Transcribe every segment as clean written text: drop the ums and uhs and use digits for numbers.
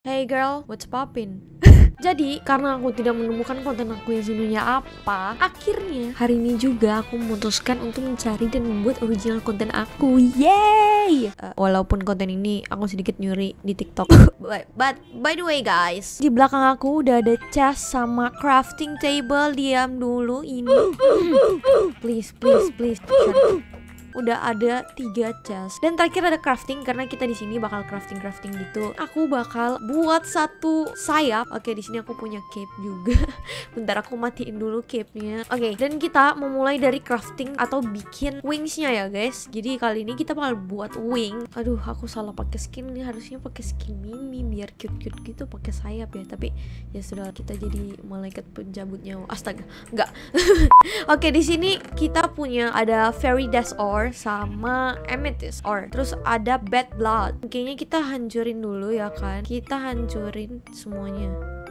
Hey girl, what's poppin'? Jadi, karena aku tidak menemukan konten aku yang sebenarnya apa, akhirnya hari ini juga aku memutuskan untuk mencari dan membuat original konten aku. Yay! Walaupun konten ini aku sedikit nyuri di TikTok. But by the way guys, di belakang aku udah ada chest sama crafting table. Diam dulu ini. Please. Shut. Udah ada 3 chest dan terakhir ada crafting karena kita di sini bakal crafting gitu. Aku bakal buat satu sayap. Oke, di sini aku punya cape juga. Bentar aku matiin dulu cape-nya. Oke, dan kita memulai dari crafting atau bikin wings-nya ya guys. Jadi kali ini kita bakal buat wing. Aduh, aku salah pakai skin nih. Harusnya pakai skin Mimi biar cute gitu pakai sayap ya. Tapi ya sudah, kita jadi malaikat pencabut nyawa. Astaga, enggak. Oke, di sini kita punya ada fairy dust ore sama amethyst ore. Terus ada bad blood. Kayaknya kita hancurin dulu ya kan. Kita hancurin semuanya.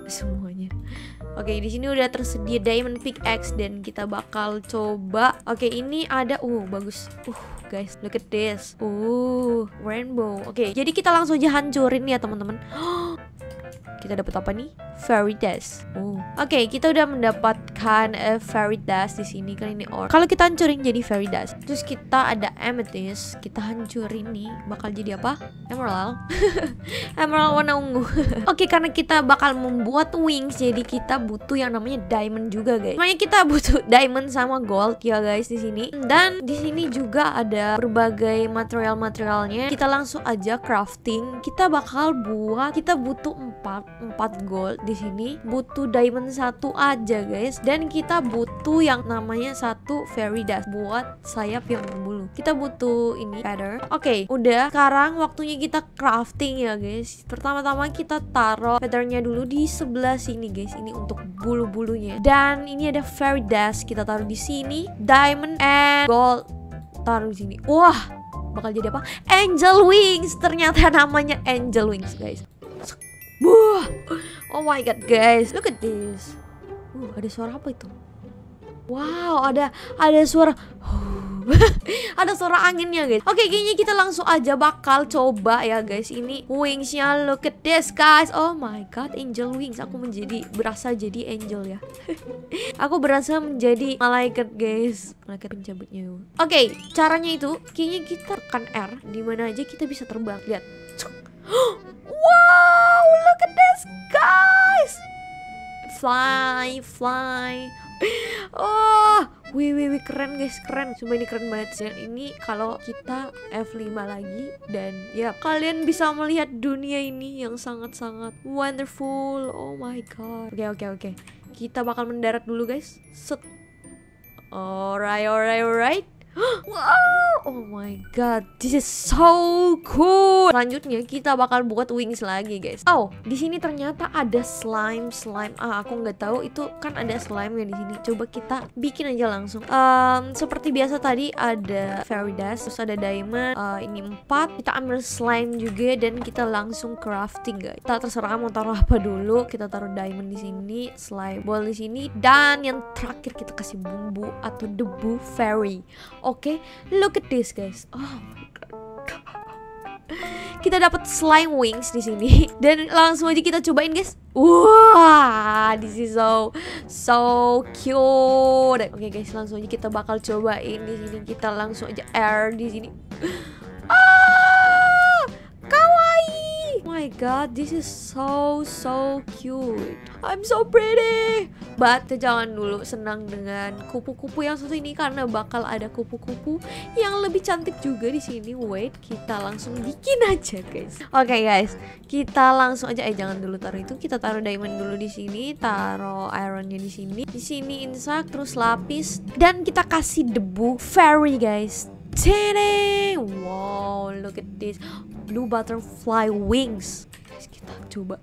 Oke, di sini udah tersedia diamond pickaxe dan kita bakal coba. Oke, ini ada bagus. Guys, look at this. Rainbow. Oke, jadi kita langsung aja hancurin ya teman-teman. Kita dapat apa nih? Fairy dust. Oke, kita udah mendapatkan fairy dust di sini kan ini ore. Kalau kita hancurin jadi fairy dust. Terus kita ada amethyst, kita hancurin nih bakal jadi apa? Emerald. Emerald warna ungu. Oke, karena kita bakal membuat wings, jadi kita butuh yang namanya diamond juga, guys. Makanya kita butuh diamond sama gold ya, guys, di sini. Dan di sini juga ada berbagai materialnya. Kita langsung aja crafting. Kita butuh 4 gold di sini, butuh diamond 1 aja guys, dan kita butuh yang namanya 1 fairy dust buat sayap yang berbulu. Kita butuh ini feather. Oke, udah. Sekarang waktunya kita crafting ya guys. Pertama-tama kita taruh feathernya dulu di sebelah sini guys. Ini untuk bulu-bulunya. Dan ini ada fairy dust, kita taruh di sini. Diamond and gold taruh di sini. Wah, bakal jadi apa? Angel wings. Ternyata namanya angel wings guys. Oh my god guys, look at this. Ada suara apa itu? Wow, ada suara. Ada suara anginnya guys. Oke, kayaknya kita langsung aja bakal coba ya guys. Ini wingsnya, look at this guys. Oh my god, angel wings. Aku berasa jadi angel ya. Aku berasa menjadi malaikat guys, malaikat pencabutnya. Oke, caranya itu kayaknya kita tekan R, dimana aja kita bisa terbang. Lihat. Wow, look at this guys. Fly. Wih, keren guys, keren. Cuma ini keren banget sih. Ini kalau kita F5 lagi dan ya kalian bisa melihat dunia ini yang sangat-sangat wonderful. Oh my god. Oke. Kita bakal mendarat dulu guys. Set. Alright. Wow, oh my god, this is so cool. Selanjutnya kita bakal buat wings lagi guys. Di sini ternyata ada slime. Aku nggak tahu itu kan ada slime ya di sini. Coba kita bikin aja langsung. Seperti biasa tadi ada fairy dust, terus ada diamond. Ini 4. Kita ambil slime juga dan kita langsung crafting guys. Kita terserah mau taruh apa dulu. Kita taruh diamond di sini, slime ball di sini, dan yang terakhir kita kasih bumbu atau debu fairy. Oke, look at this guys. Oh my god. Kita dapat slime wings di sini dan langsung aja kita cobain guys. Wah, this is so cute. Oke guys, langsung aja kita bakal cobain di sini. Kita langsung aja air di sini. Kawaii. Oh my god, this is so cute. I'm so pretty. But jangan dulu senang dengan kupu-kupu yang satu ini karena bakal ada kupu-kupu yang lebih cantik juga di sini. Wait, kita langsung bikin aja guys. Oke guys, kita langsung aja. Jangan dulu taruh itu. Kita taruh diamond dulu di sini, taruh ironnya di sini. Di sini insak, terus lapis, dan kita kasih debu fairy guys. Wow, look at this blue butterfly wings. Guys, kita coba.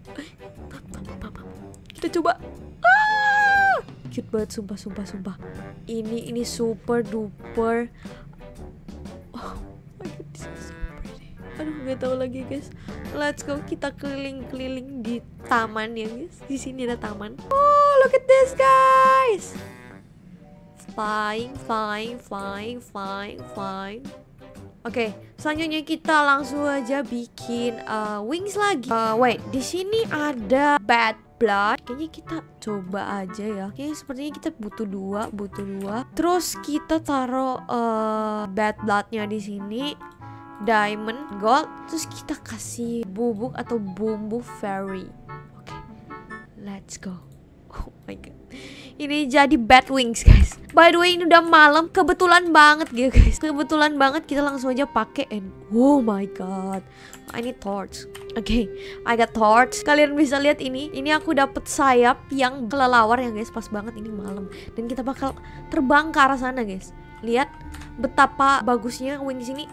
Cute banget, sumpah. Ini super duper. Oh my god, this is so pretty. Aduh, nggak tahu lagi guys. Let's go, kita keliling-keliling di taman ya guys. Di sini ada taman. Oh, look at this guys. Flying. Oke, selanjutnya kita langsung aja bikin wings lagi. Wait, di sini ada bad blood. Kayaknya kita coba aja ya. Kayaknya sepertinya kita butuh dua. Terus kita taruh bad bloodnya di sini. Diamond, gold. Terus kita kasih bubuk atau bumbu fairy. Oke, let's go. Oh my god. Ini jadi bad wings guys. By the way ini udah malam. Kebetulan banget gitu guys. Kebetulan banget kita langsung aja pakai. And oh my god, I need torch. Oke, I got torch. Kalian bisa lihat ini. Ini aku dapet sayap yang kelelawar ya guys. Pas banget ini malam. Dan kita bakal terbang ke arah sana guys. Lihat betapa bagusnya wings ini.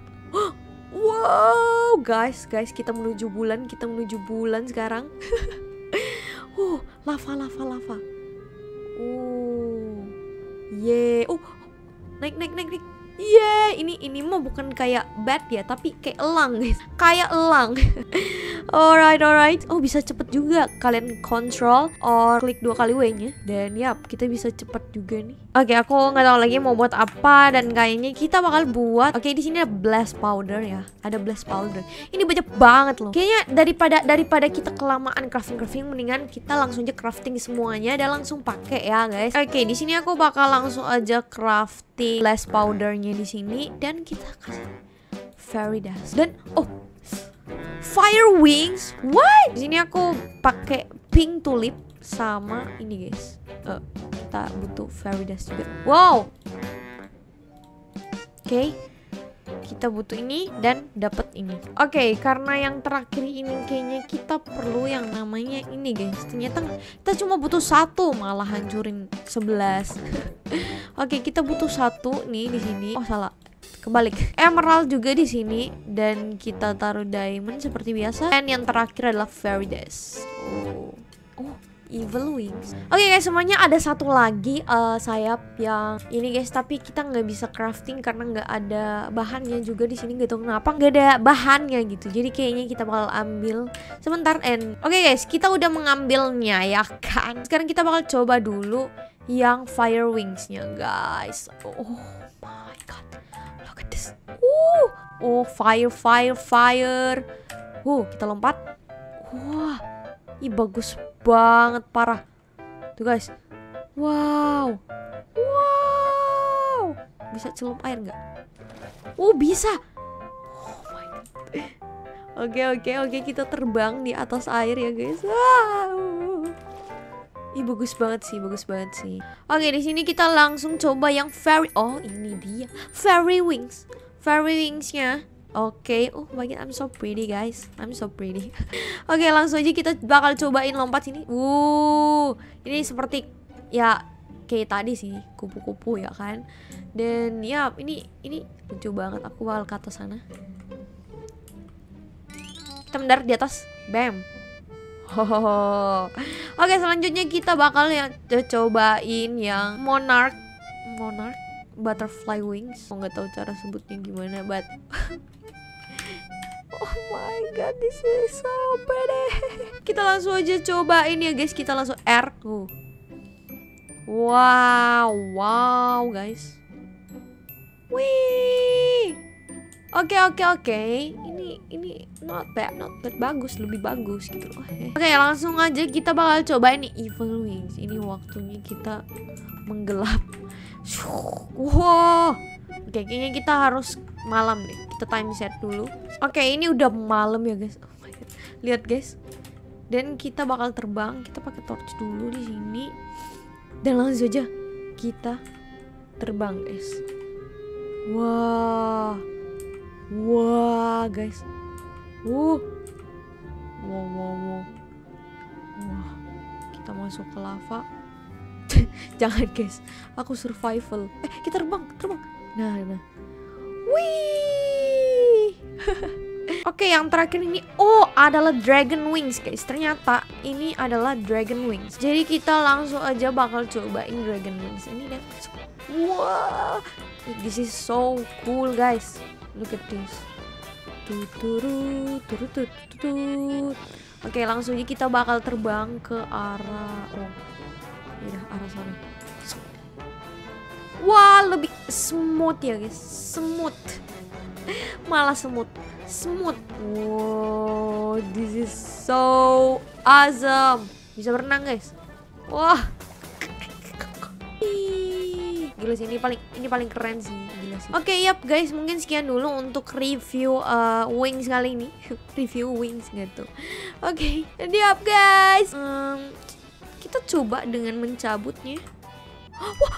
Wow guys, kita menuju bulan. Kita menuju bulan sekarang. Lava. Yeah. Naik. Yeah, ini mah bukan kayak bat ya, tapi kayak elang guys. Kayak elang. Alright. Oh, bisa cepet juga. Kalian control or klik 2 kali W-nya. Dan yap, kita bisa cepet juga nih. Oke, aku nggak tahu lagi mau buat apa. Dan kayaknya kita bakal buat. Oke, di sini ada blast powder ya. Ada blast powder. Ini banyak banget loh. Kayaknya daripada kita kelamaan crafting, mendingan kita langsung aja crafting semuanya dan langsung pakai ya guys. Oke, di sini aku bakal langsung aja crafting blast powdernya di sini dan kita kasih fairy dust dan fire wings. What? Di sini aku pakai pink tulip sama ini guys. Kita butuh fairy dust juga. Wow. Oke. Kita butuh ini dan dapat ini. Oke, karena yang terakhir ini kayaknya kita perlu yang namanya ini guys. Ternyata kita cuma butuh 1 malah hancurin 11. Oke, kita butuh 1 nih di sini. Oh, salah. Kebalik. Emerald juga di sini dan kita taruh diamond seperti biasa. Dan yang terakhir adalah fairy dust. Evil wings. Oke guys, semuanya ada 1 lagi sayap yang ini guys, tapi kita nggak bisa crafting karena nggak ada bahannya juga di sini. Gak tau kenapa nggak ada bahannya gitu. Jadi kayaknya kita bakal ambil sebentar. And oke guys, kita udah mengambilnya ya kan. Sekarang kita bakal coba dulu yang fire wingsnya guys. Oh my god, look at this. Fire. Kita lompat. Wah, ih bagus banget, parah. Tuh guys. Wow. Bisa celup air nggak? Bisa. Oh my god. Oke, kita terbang di atas air ya guys. Wow. Ih bagus banget sih. Oke, di sini kita langsung coba yang fairy. Oh, ini dia. Fairy wings. Fairy wingsnya. Oke, my god, I'm so pretty guys. Oke, langsung aja kita bakal cobain lompat sini. Ini seperti ya kayak tadi sih, kupu-kupu ya kan. Dan ya, ini lucu banget. Aku bakal ke atas sana. Kita mendarat di atas. Bam. Oke, selanjutnya kita bakal cobain yang monarch butterfly wings. Nggak tahu cara sebutnya gimana, but oh my god, this is so pretty. Kita langsung aja cobain ya guys. Kita langsung R. Wow guys. Wih. Oke. Ini not bad. Bagus, lebih bagus gitu loh. Oke, langsung aja kita bakal cobain nih evil wings. Ini waktunya kita menggelap. Wow. Oke, kayaknya kita harus malam deh. Kita time set dulu. Oke, ini udah malam ya guys. Oh my god. Lihat guys. Dan kita bakal terbang. Kita pakai torch dulu di sini. Dan langsung aja kita terbang guys. Wah guys. Wow. Kita masuk ke lava. Jangan guys, aku survival. Kita terbang. Nah. Wih. Oke, yang terakhir ini adalah dragon wings guys. Ternyata ini adalah dragon wings. Jadi kita langsung aja bakal cobain dragon wings ini dan wow, this is so cool guys. Look at this. Oke, langsung aja kita bakal terbang ke arah arah sana. Wah, lebih smooth ya guys. Smooth. Malah semut. Wow, this is so awesome. Bisa berenang guys. Wah, gila sih, ini paling keren sih, gila sih. Oke, yap guys, mungkin sekian dulu untuk review wings kali ini. Review wings gitu. Oke, jadi up guys. Kita coba dengan mencabutnya. Wah,